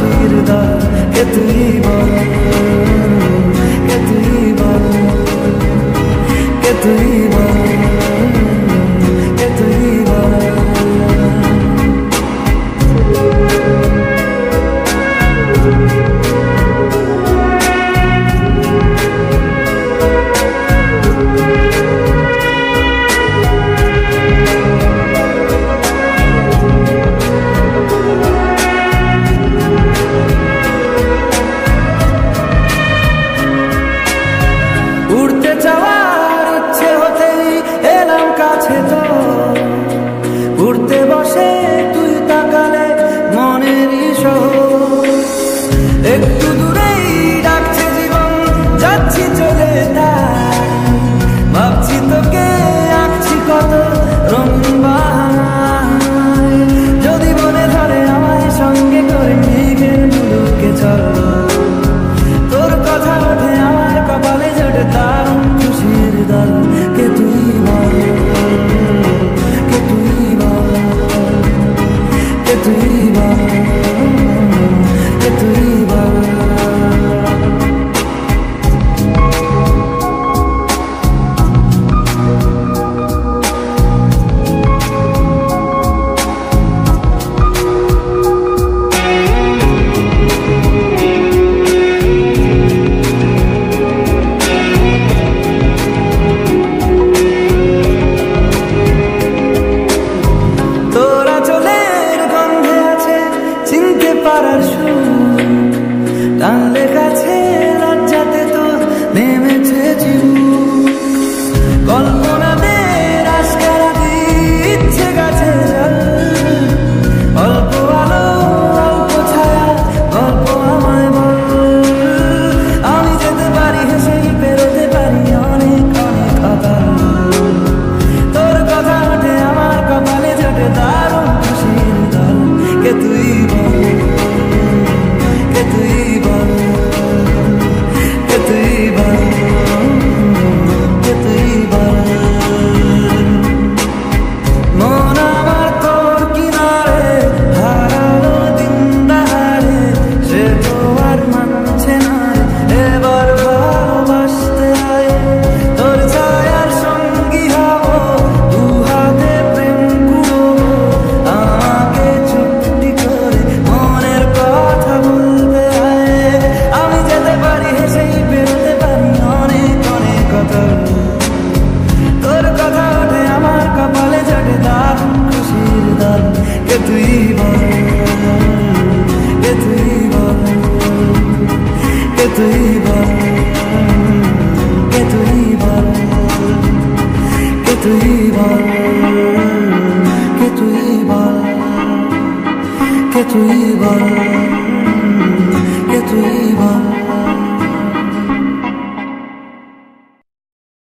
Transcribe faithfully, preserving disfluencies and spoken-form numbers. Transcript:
খুশির দল কে তুই বল, কে তুই বল, কে তুই বল, কে তুই বল। উড়তে যাওয়ার ইচ্ছে হতেই এলাম কাছে তো, উড়তে বসে তুই তাকালে মনেরই শহর, একটু দূরেই ডাকছে জীবন যাচ্ছি চলে তাই, ভাবছি তোকে আঁকছি কত রঙিন বাহানায়, যদি মনে ধরে আমায় সঙ্গে করে মেঘের মুলুকে চল, তোর কথা ওঠে আমার কপালে জোটে দারুণ খুশির দল কে তুই বল, কে তুই বল, কে তুই বল, কে তুই বল। পারার সুর টানলে কাছে লজ্জাতে তোর নেমেছে জীবন, কল্পনাদের আশকারা দিচ্ছে গাছে জল, অল্প আলো অল্প ছায়া অল্প আমায় বল, আমি যেতে পারি হেসেই পেরোতে পারি অনেক অনেক কথা, তোর কথা ওঠে আমার কপালে জোটে দারুণ খুশির দল কে তুই বল, কে তুই বল, কে তুই বল, কে তুই বল। মন আমার তোর কিনারে হারালো দিন দাহারে, সে তো আর মানছে না এবার ভালোবাসতে হয়, তোর ছায়ার সঙ্গী হব দু হাতে প্রেম কুড়বো, আমাকে চুক্তি করে মনের কথা বলতে হয়, আমি যেতে পারি হেসেই বেরোতে পারি অনেক অনেক কথা, তোর কথা ওঠে আমার কপালে জোটে দারুণ খুশির দল কে তুই বল, কে তুই বল, কে তুই বল, কে তুই বল, কে তুই বল, কে তুই বল, কে তুই বল।